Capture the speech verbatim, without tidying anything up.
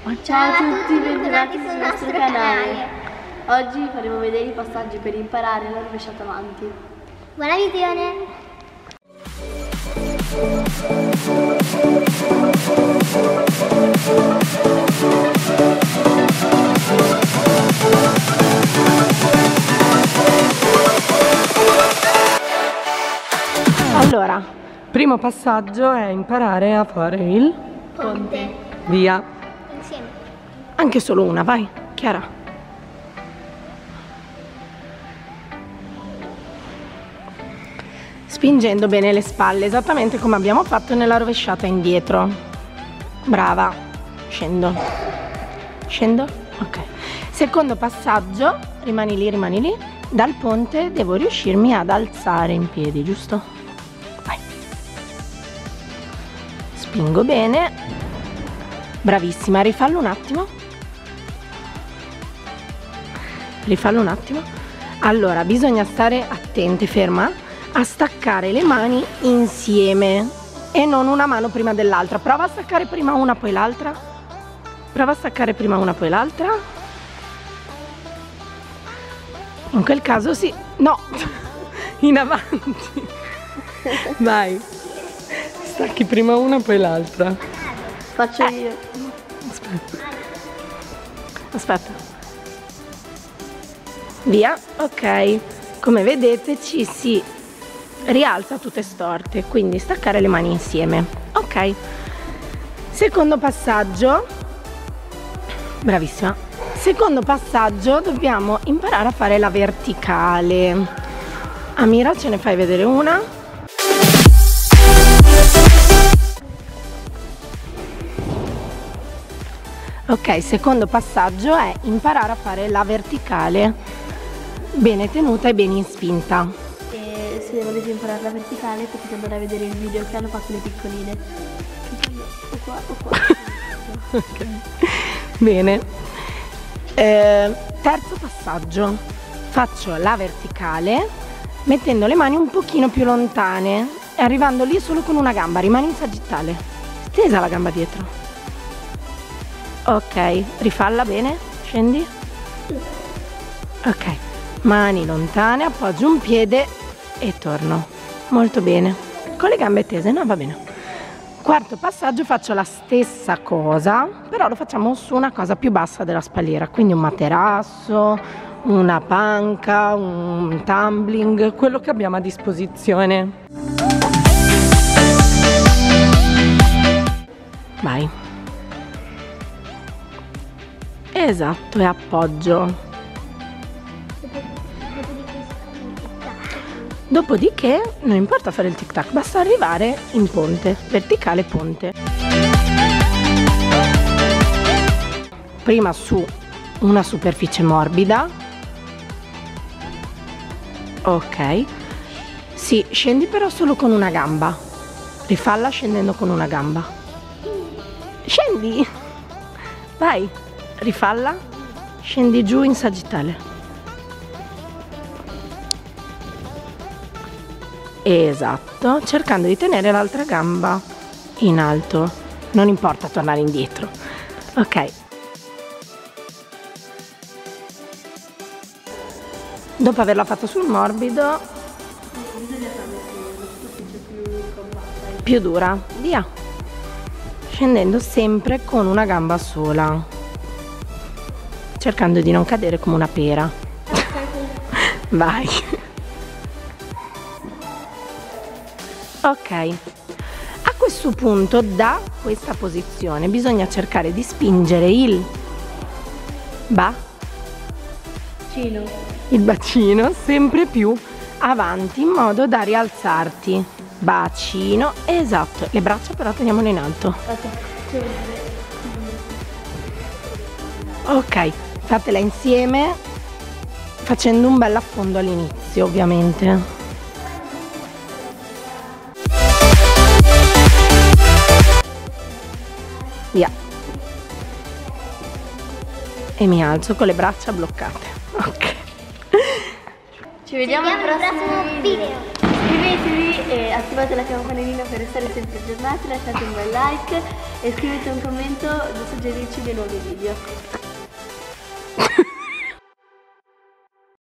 Ciao a tutti, bentornati sul nostro canale. Oggi faremo vedere i passaggi per imparare la rovesciata avanti. Buona visione! Allora, primo passaggio è imparare a fare il Ponte. via. Insieme. Anche solo una, vai, Chiara. Spingendo bene le spalle, esattamente come abbiamo fatto nella rovesciata indietro. Brava. Scendo. Scendo? Ok. Secondo passaggio, rimani lì, rimani lì. Dal ponte devo riuscirmi ad alzare in piedi, giusto? Vai. Spingo bene. Bravissima, rifallo un attimo. Rifallo un attimo. Allora, bisogna stare attenti, ferma, a staccare le mani insieme e non una mano prima dell'altra. Prova a staccare prima una, poi l'altra. Prova a staccare prima una, poi l'altra. In quel caso sì. No, in avanti. Vai. Stacchi prima una, poi l'altra. Faccio Eh. io. Aspetta. Aspetta. Via. Ok. Come vedete ci si rialza tutte storte, quindi staccare le mani insieme. Ok. Secondo passaggio. Bravissima. Secondo passaggio dobbiamo imparare a fare la verticale. Amira, ce ne fai vedere una? Ok, secondo passaggio è imparare a fare la verticale bene tenuta e bene in spinta. E se volete imparare la verticale potete andare a vedere il video che hanno fatto le piccoline. O qua o qua. Ok. Bene. Eh, terzo passaggio, faccio la verticale mettendo le mani un pochino più lontane e arrivando lì solo con una gamba, rimani in sagittale, stesa la gamba dietro. Ok, rifalla bene, scendi. Ok, mani lontane, appoggio un piede e torno. Molto bene, con le gambe tese, no, va bene. Quarto passaggio, faccio la stessa cosa, però lo facciamo su una cosa più bassa della spalliera, quindi un materasso, una panca, un tumbling, quello che abbiamo a disposizione. Vai. Esatto, e appoggio. Dopodiché non importa fare il tic tac, basta arrivare in ponte, verticale ponte. Prima su una superficie morbida. Ok. Sì, scendi però solo con una gamba. Rifalla scendendo con una gamba. Scendi. Vai, rifalla. Scendi giù in sagittale. Esatto, cercando di tenere l'altra gamba in alto, non importa tornare indietro. Ok. Dopo averla fatto sul morbido, più dura, via. Scendendo sempre con una gamba sola, cercando di non cadere come una pera. Vai. Ok, a questo punto da questa posizione bisogna cercare di spingere il bacino, il bacino sempre più avanti in modo da rialzarti. Bacino, esatto, le braccia però teniamole in alto. Ok, fatela insieme facendo un bel affondo all'inizio, ovviamente. Via. E mi alzo con le braccia bloccate. Ok. Ci vediamo al prossimo video. Iscrivetevi e attivate la campanellina per restare sempre aggiornati, lasciate un bel like e scrivete un commento per suggerirci dei nuovi video.